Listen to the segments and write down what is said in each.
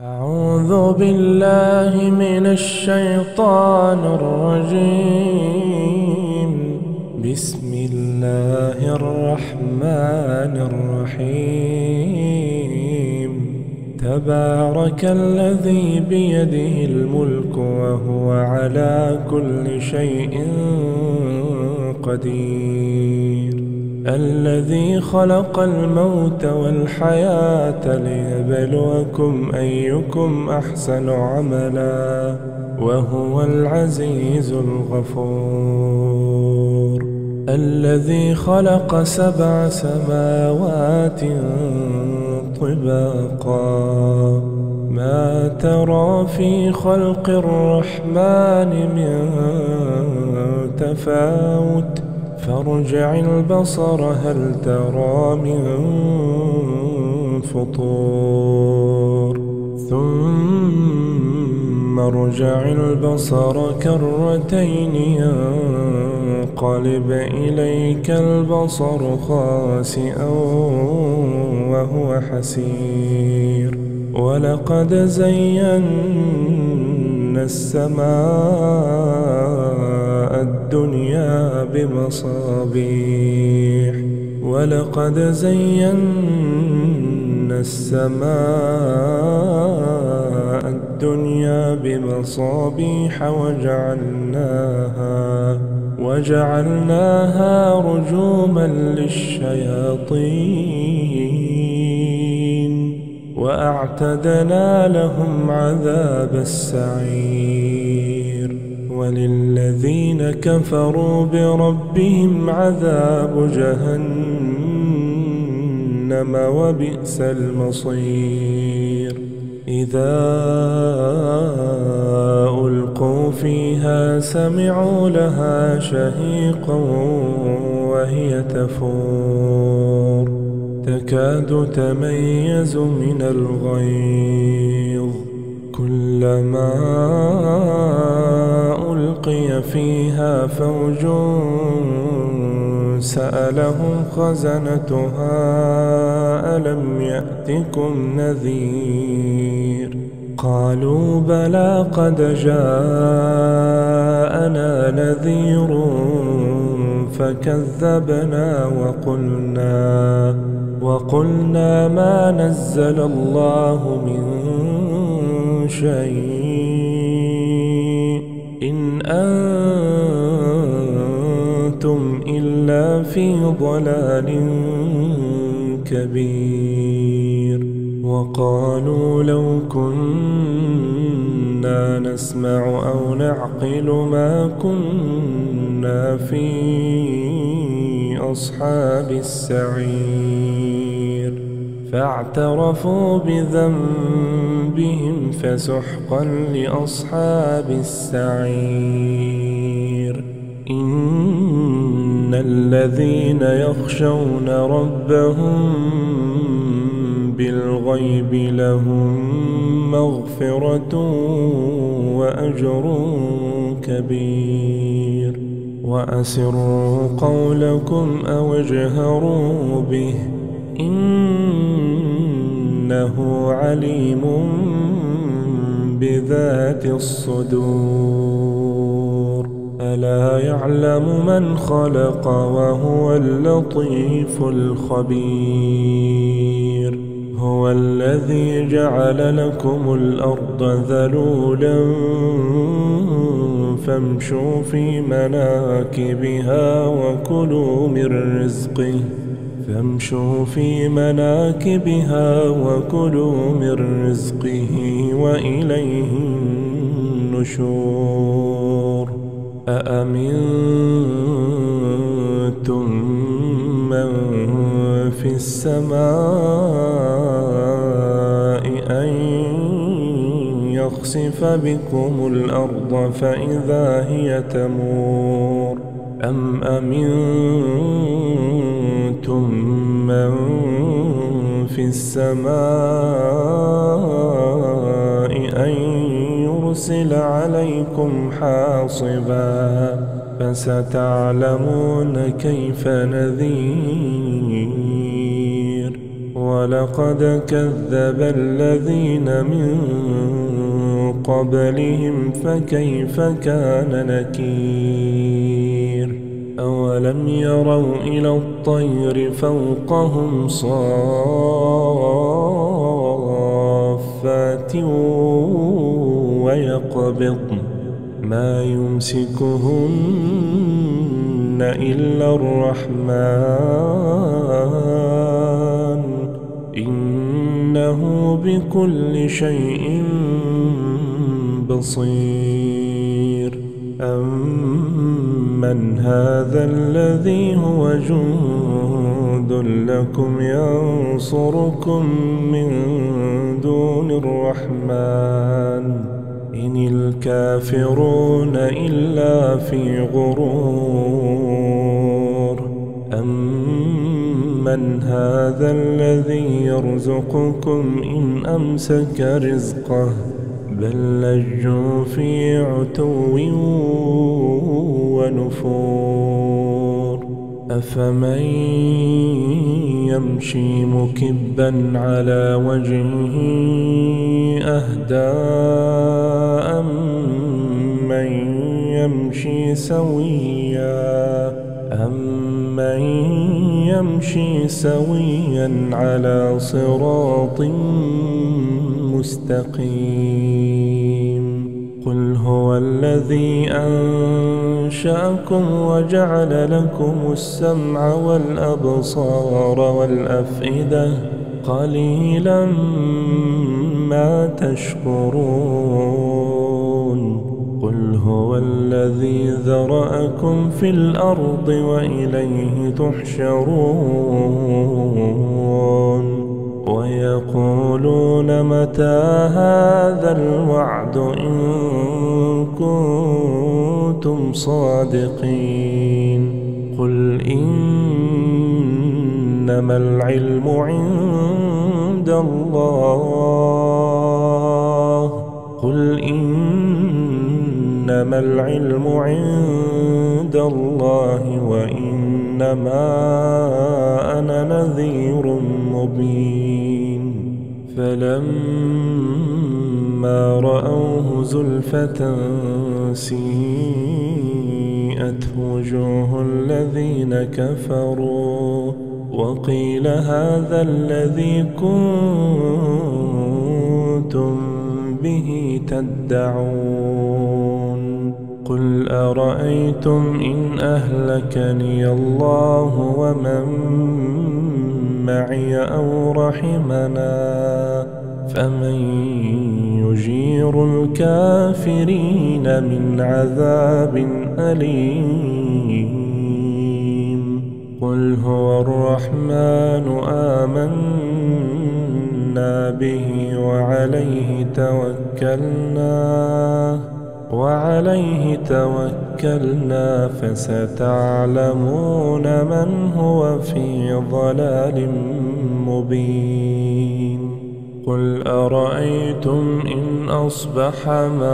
أعوذ بالله من الشيطان الرجيم. بسم الله الرحمن الرحيم. تبارك الذي بيده الملك وهو على كل شيء قدير. الذي خلق الموت والحياة ليبلوكم أيكم أحسن عملا وهو العزيز الغفور. الذي خلق 7 سماوات طباقا ما ترى في خلق الرحمن من تفاوت فارجع البصر هل ترى من فطور ثم ارجع البصر كرتين ينقلب إليك البصر خاسئا وهو حسير. ولقد زينا السماء الدنيا بمصابيح ولقد زينا السماء الدنيا بمصابيح وجعلناها رجوما للشياطين وأعتدنا لهم عذاب السعير. وللذين كفروا بربهم عذاب جهنم وبئس المصير. إذا ألقوا فيها سمعوا لها شهيقا وهي تفور تكاد تميز من الغيظ. كلما ألقي فيها فوج سألهم خزنتها ألم يأتكم نذير قالوا بلى قد جاءنا نذير فكذبنا وقلنا ما نزل الله من شيء إن أنتم إلا في ضلال كبير. وقالوا لو كنا نسمع أو نعقل ما كنا في أصحاب السعير. فاعترفوا بذنبهم فسحقا لأصحاب السعير. إن الذين يخشون ربهم بالغيب لهم مغفرة وأجر كبير. وأسروا قولكم أو اجهروا به إنه عليم بذات الصدور. ألا يعلم من خلق وهو اللطيف الخبير. هو الذي جعل لكم الأرض ذلولا فامشوا في مناكبها وكلوا من رزقه وإليه النشور. أأمنتم من في السماء أن يخسف بكم الأرض فإذا هي تمور أم أمنتم من في السماء أن يرسل عليكم حاصبا فستعلمون كيف نذير. ولقد كذب الذين من قبلهم فكيف كان نكير أولم يروا إلى الطير فوقهم صافات ويقبضن ما يمسكهن إلا الرحمن إنه بكل شيء بصير أمن هذا الذي هو جند لكم ينصركم من دون الرحمن إن الكافرون إلا في غرور أمن هذا الذي يرزقكم إن أمسك رزقه بل لجوا في عتو ونفور أفمن يمشي مكبا على وجهه أهدى أمن يمشي سويا على صراط مستقيم قل هو الذي أنشأكم وجعل لكم السمع والأبصار والأفئدة قليلا ما تشكرون قل هو الذي ذرأكم في الأرض وإليه تحشرون ويقولون متى هذا الوعد إن كنتم صادقين قل إنما العلم عند الله وإنما أنا نذير مبين فلما رأوه زلفة سيئت وجوه الذين كفروا وقيل هذا الذي كنتم به تدعون قل أرأيتم إن أهلكني الله ومن معي أو رحمنا فمن يجير الكافرين من عذاب أليم قل هو الرحمن آمنا به وعليه توكلنا فستعلمون من هو في ضلال مبين قل أرأيتم إن أصبح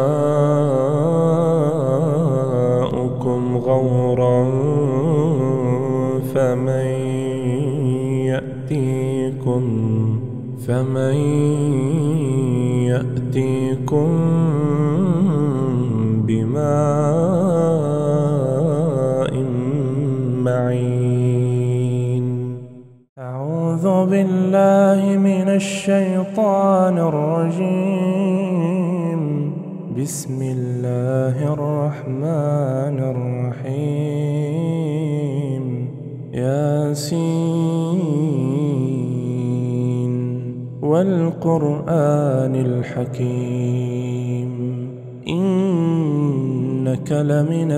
ماؤكم غورا فمن يأتيكم بماء معين أعوذ بالله من الشيطان الرجيم بسم الله الرحمن الرحيم ياسين والقرآن الحكيم إنك لمن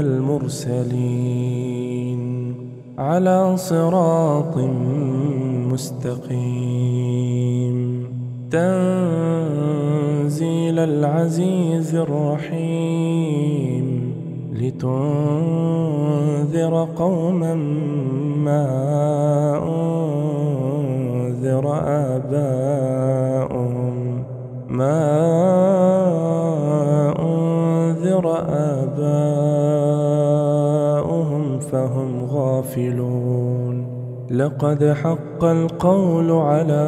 المرسلين على صراط مستقيم تنزيل العزيز الرحيم لتنذر قوما ما أنذر آباؤهم فهم غافلون لقد حق القول على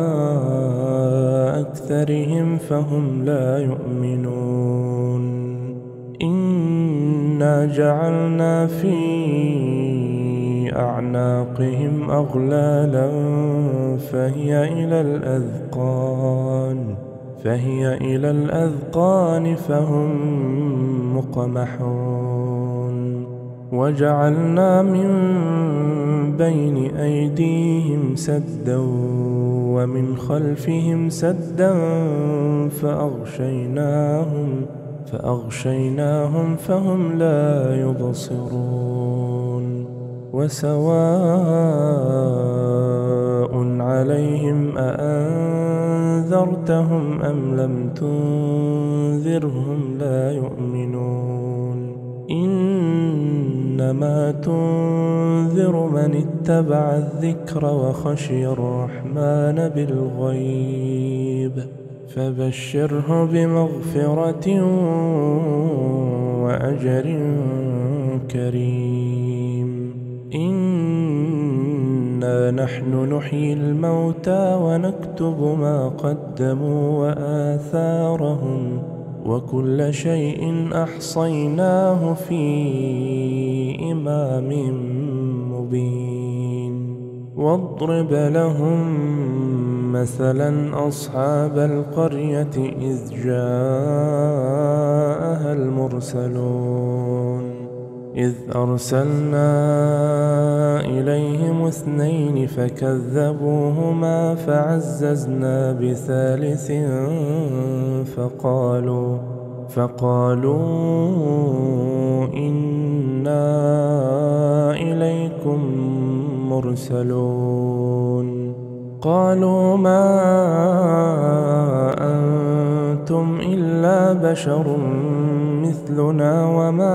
أكثرهم فهم لا يؤمنون إنا جعلنا في أعناقهم أغلالا فهي إلى الأذقان فهم مقمحون وجعلنا من بين أيديهم سدا ومن خلفهم سدا فأغشيناهم فهم لا يبصرون وسواء عليهم أأنذرتهم أم لم تنذرهم لا يؤمنون إنما تنذر من اتبع الذكر وخشي الرحمن بالغيب فبشره بمغفرة وأجر كريم إنا نحن نحيي الموتى ونكتب ما قدموا وآثارهم وكل شيء أحصيناه في إمام مبين واضرب لهم مثلا أصحاب القرية إذ جاءها المرسلون إذ أرسلنا إليهم 2 فكذبوهما فعززنا بثالث فقالوا إنا إليكم مرسلون قالوا ما أنتم إلا بشر مثلنا وما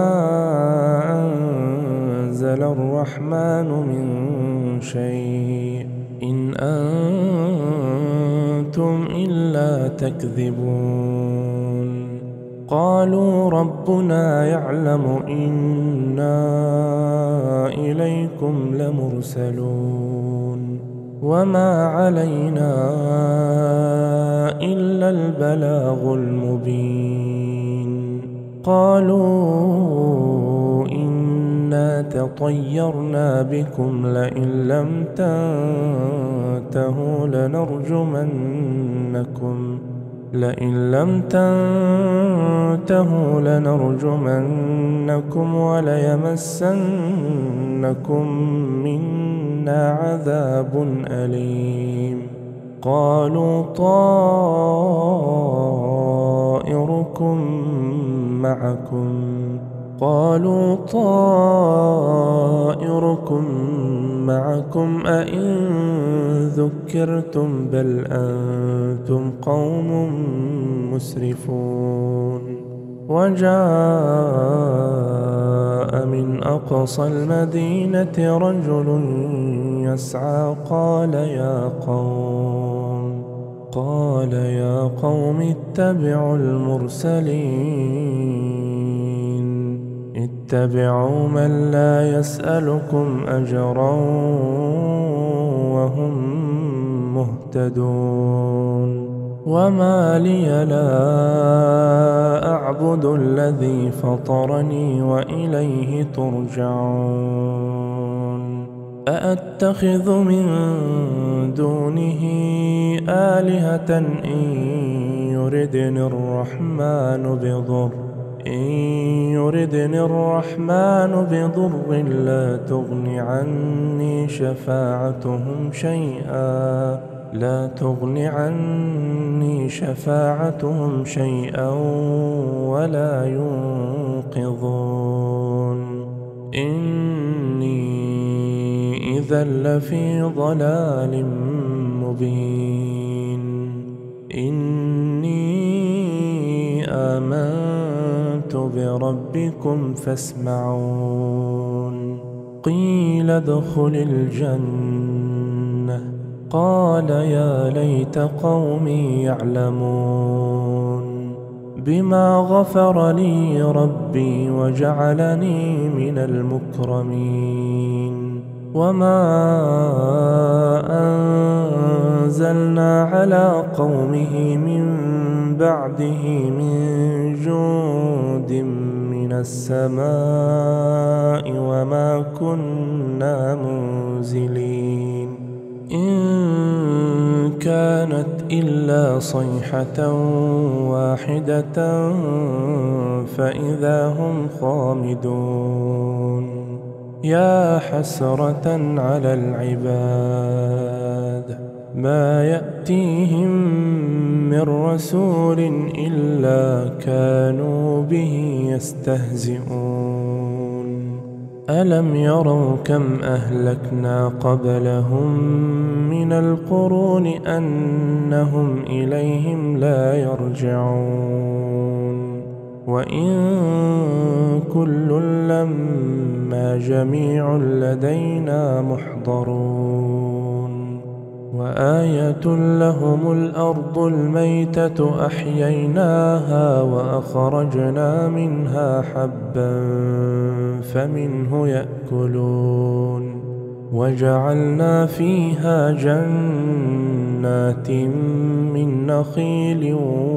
أنزل الرحمن من شيء إن أنتم إلا تكذبون قالوا ربنا يعلم إنا إليكم لمرسلون وما علينا إلا البلاغ المبين قالوا إنا تطيرنا بكم لئن لم تنتهوا لنرجمنكم وليمسنكم منا عذاب أليم قالوا طائركم معكم أئن ذكرتم بل أنتم قوم مسرفون وجاء من أقصى المدينة رجل يسعى قال يا قوم اتبعوا اتبعوا من لا يسألكم أجرا وهم مهتدون وما لي لا أعبد الذي فطرني وإليه ترجعون أأتخذ من دونه آلهة إن يردني الرحمن بضر لا تغن عني شفاعتهم شيئا ولا ينقذون إني إذا لفي ضلال مبين إني آمنت بربكم فاسمعون قيل ادخل الجنة قال يا ليت قومي يعلمون بما غفر لي ربي وجعلني من المكرمين وما أنزلنا على قومه من بعده من جند من السماء وما كنا منزلين إن كانت إلا صيحة واحدة فإذا هم خامدون يا حسرة على العباد ما يأتيهم من رسول إلا كانوا به يستهزئون ألم يروا كم أهلكنا قبلهم من القرون أنهم إليهم لا يرجعون وإن كل لما جميع لدينا محضرون وآية لهم الأرض الميتة أحييناها وأخرجنا منها حبا فمنه يأكلون وجعلنا فيها جنات من نخيل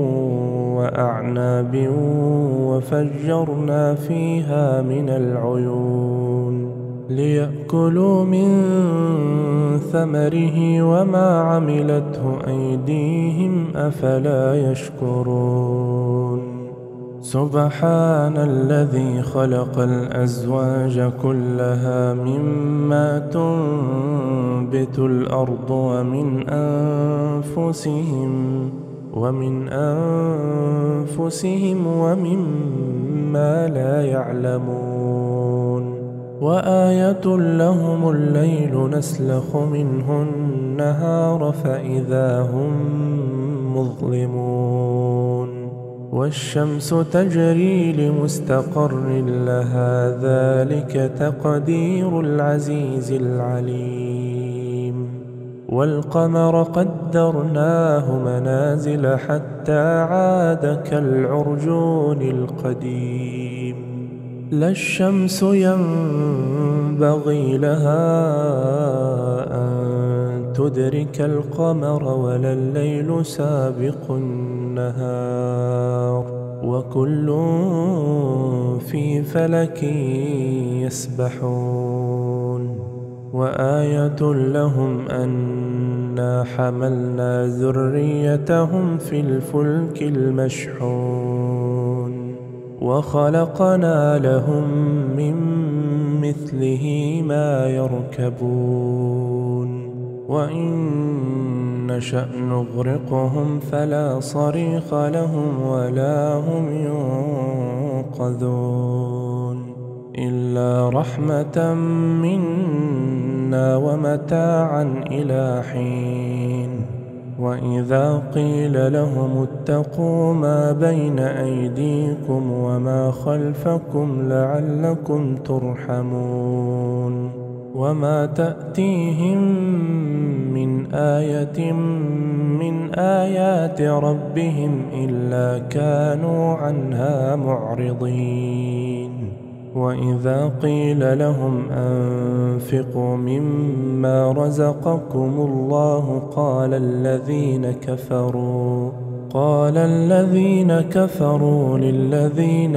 وأعناب وفجرنا فيها من العيون ليأكلوا من ثمره وما عملته أيديهم أفلا يشكرون سبحان الذي خلق الأزواج كلها مما تنبت الأرض ومن أنفسهم ومما لا يعلمون وآية لهم الليل نسلخ منه النهار فإذا هم مظلمون والشمس تجري لمستقر لها ذلك تقدير العزيز العليم والقمر قدرناه منازل حتى عاد كالعرجون القديم لا الشمس ينبغي لها أن تدرك القمر ولا الليل سابق النهار وكل في فلك يسبحون وآية لهم أنا حملنا ذريتهم في الفلك المشحون وخلقنا لهم من مثله ما يركبون وإن نشأ نغرقهم فلا صريخ لهم ولا هم ينقذون إلا رحمة منا ومتاعا إلى حين وإذا قيل لهم اتقوا ما بين أيديكم وما خلفكم لعلكم ترحمون وما تأتيهم من آية من آيات ربهم إلا كانوا عنها معرضين وإذا قيل لهم أنفقوا مما رزقكم الله قال الذين كفروا للذين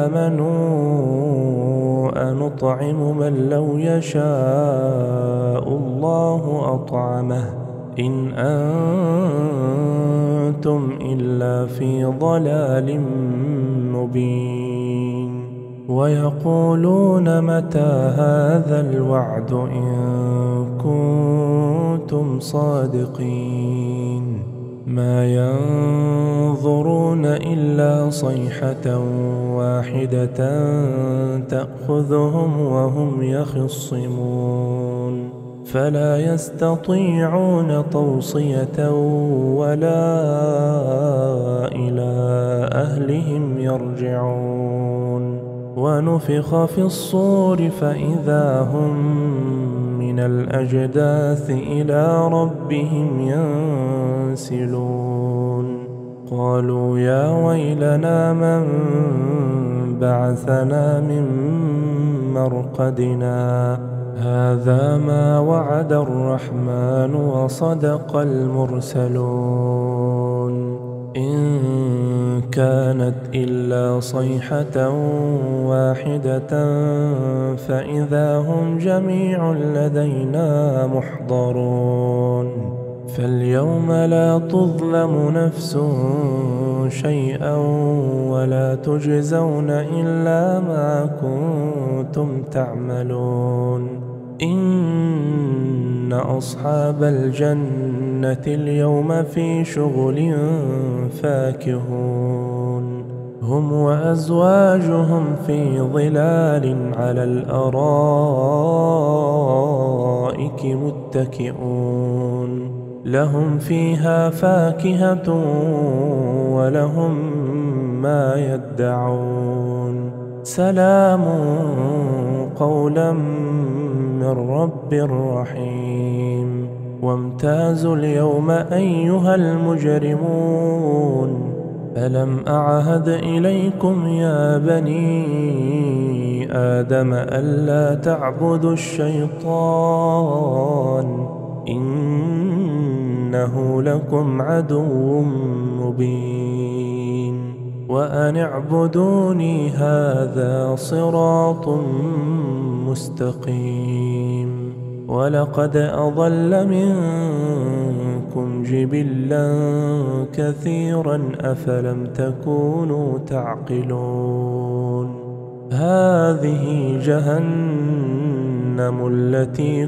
آمنوا أنطعم من لو يشاء الله أطعمه إن أنتم إلا في ضلال مبين ويقولون متى هذا الوعد إن كنتم صادقين ما ينظرون إلا صيحة واحدة تأخذهم وهم يخصمون فلا يستطيعون توصية ولا إلى أهلهم يرجعون ونفخ في الصور فإذا هم من الأجداث إلى ربهم ينسلون قالوا يا ويلنا من بعثنا من مرقدنا هذا ما وعد الرحمن وصدق المرسلون إن كانت إلا صيحة واحدة فإذا هم جميع لدينا محضرون فاليوم لا تظلم نفس شيئا ولا تجزون إلا ما كنتم تعملون إن أصحاب الجنة اليوم في شغل فاكهون هم وأزواجهم في ظلال على الأرائك متكئون لهم فيها فاكهة ولهم ما يدعون سلام قولا من رب رحيم وامتازوا اليوم أيها المجرمون ألم أعهد إليكم يا بني آدم ألا تعبدوا الشيطان إنه لكم عدو مبين وأن اعبدوني هذا صراط مستقيم ولقد أضل منكم جبلا كثيرا أفلم تكونوا تعقلون هذه جهنم التي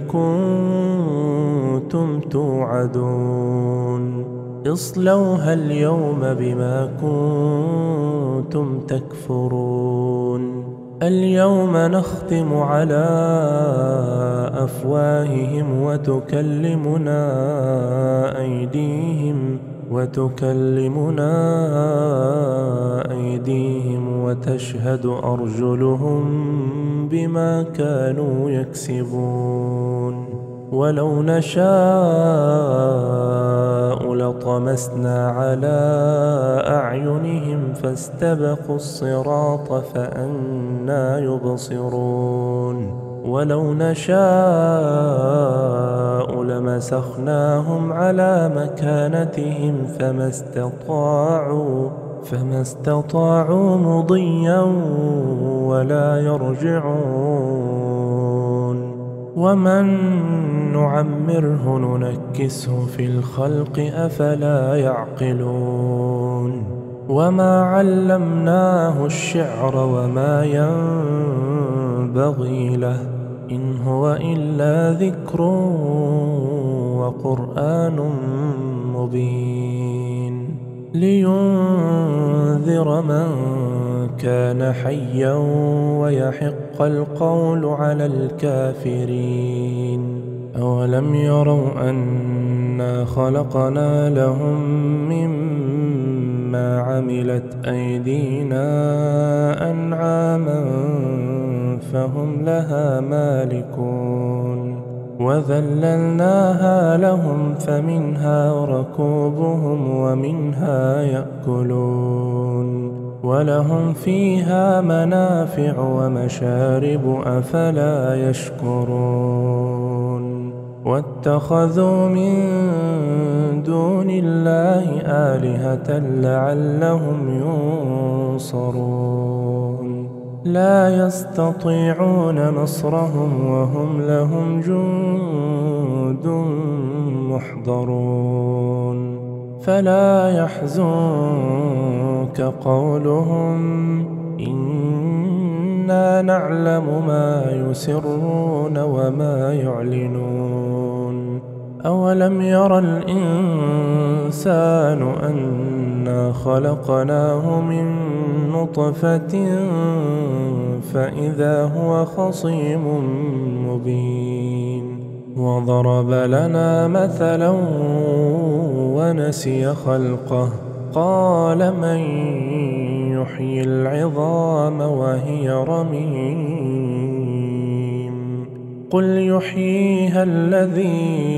كنتم توعدون اصلوها اليوم بما كنتم تكفرون اليوم نختم على أفواههم وتكلمنا أيديهم وتشهد أرجلهم بما كانوا يكسبون ولو نشاء لطمسنا على أعينهم فاستبقوا الصراط فأنى يبصرون ولو نشاء لمسخناهم على مكانتهم فما استطاعوا مضيا ولا يرجعون ومن نعمره ننكسه في الخلق أفلا يعقلون وما علمناه الشعر وما ينبغي له إن هو إلا ذكر وقرآن مبين لينذر من كان حيا ويحق القول على الكافرين أولم يروا أنا خلقنا لهم مما عملت أيدينا أنعاما فهم لها مالكون وذللناها لهم فمنها ركوبهم ومنها يأكلون ولهم فيها منافع ومشارب أفلا يشكرون واتخذوا من دون الله آلهة لعلهم ينصرون لا يستطيعون نصرهم وهم لهم جند محضرون فلا يحزنك قولهم إنا نعلم ما يسرون وما يعلنون أولم ير الإنسان أنا خلقناه من نطفة فإذا هو خصيم مبين وضرب لنا مثلا ونسي خلقه قال من يحيي العظام وهي رميم قل يحييها الذي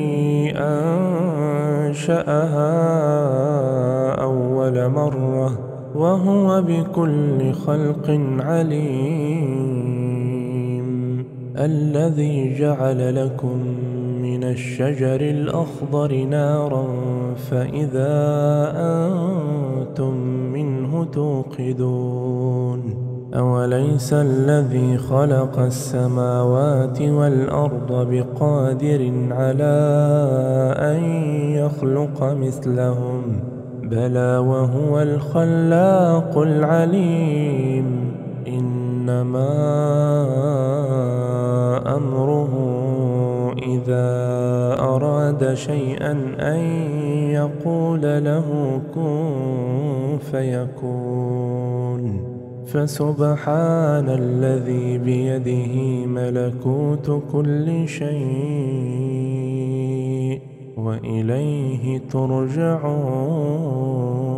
أنشأها أول مرة وهو بكل خلق عليم الذي جعل لكم من الشجر الأخضر نارا فإذا أنتم منه توقدون أوليس الذي خلق السماوات والأرض بقادر على أن يخلق مثلهم بلى وهو الخلاق العليم إنما أمره إذا أراد شيئا أن يقول له كن فيكون فسبحان الذي بيده ملكوت كل شيء وإليه ترجعون